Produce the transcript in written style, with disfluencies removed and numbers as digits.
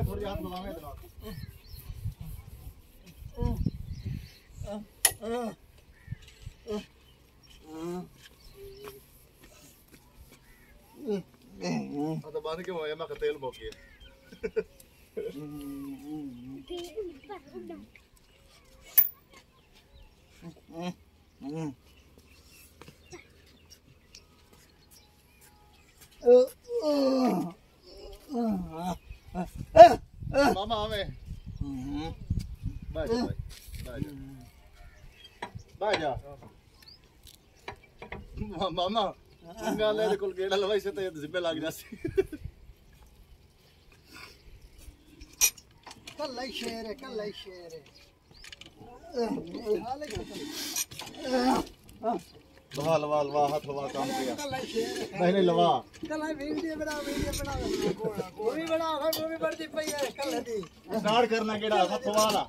में थोड़ी हाथ लगावे इतना तो बांध के मोया में तेल मोकी मामा हमें बाजा बाजा मामा गाले रे कुल गेड़ा लवाई से तो जिब्बे लाग जासी कल शेर है लवा लवा लवा हाथ लवा काम किया नहीं लवा कल वीडियो बना वो भी बड़ा वो भी बढ़ती पई है कल दी स्टार्ट करना केड़ा हाथ वाला